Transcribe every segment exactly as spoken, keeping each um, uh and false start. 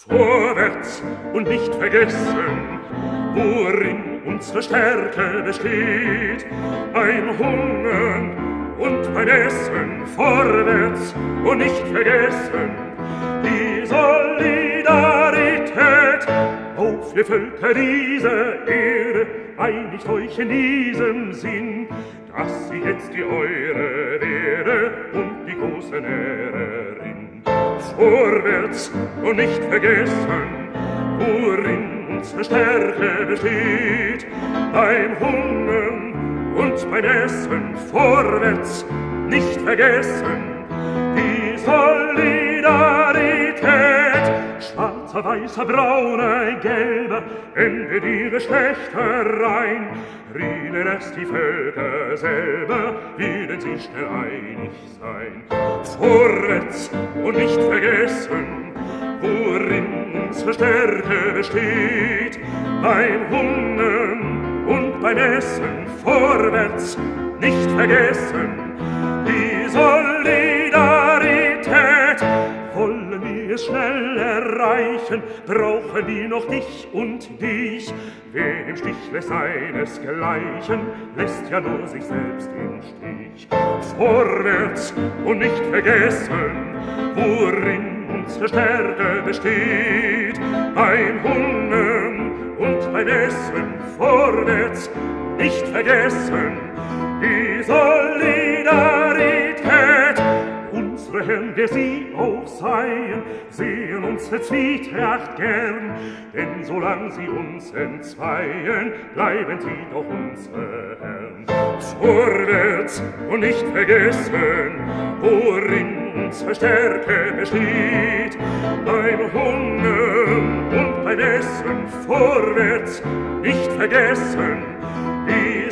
Vorwärts und nicht vergessen, worin unsere Stärke besteht. Ein Hungern und ein Essen, vorwärts und nicht vergessen, die Solidarität. Auf ihr Völker dieser Erde, einigt euch in diesem Sinn, dass sie jetzt die eure werde und die große Näherin. Vorwärts und nicht vergessen, worin unsere Stärke besteht. Beim Hungern und beim Essen, vorwärts nicht vergessen, die Solidarität. Schwarzer, weißer, brauner, gelber, endet die Geschlechter rein. Rielen erst die Völker selber, werden sie schnell einig sein. Vorwärts und nicht vergessen, worin unsere Stärke besteht. Beim Hungern und beim Essen, vorwärts nicht vergessen, die Solidarität. Wollen wir es schnell erreichen, brauchen wir noch dich und dich. Wer im Stich lässt seinesgleichen, lässt ja nur sich selbst im Stich. Vorwärts und nicht vergessen, worin unsere Stärke besteht. Beim Hungern und beim Essen, vorwärts nicht vergessen, die Solidarität. Unsere Herren, wer sie auch seien, sehen unsere Zwietracht gern, denn solang sie uns entzweien, bleiben sie doch unsere Herren. Vorwärts und nicht vergessen, worin unsere Stärke besteht. Beim Hungern und beim Essen, vorwärts nicht vergessen, die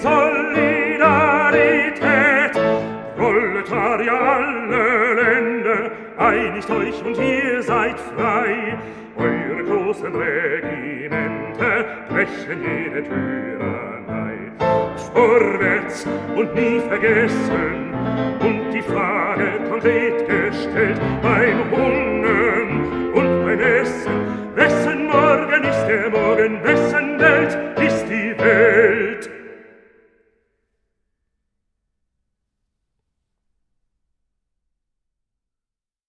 Solidarität. Proletarier aller Länder, einigt euch und ihr seid frei. Eure großen Regimente brechen jede Tyrannei. Vorwärts und nie vergessen, und die Frage konkret gestellt, beim Hungern und beim Essen, wessen Morgen ist der Morgen,